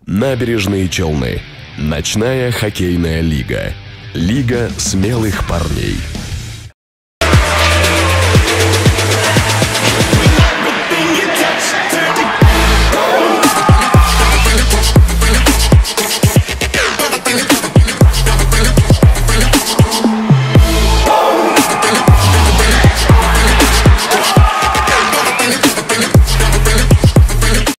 Набережные Челны. Ночная хоккейная лига. Лига смелых парней.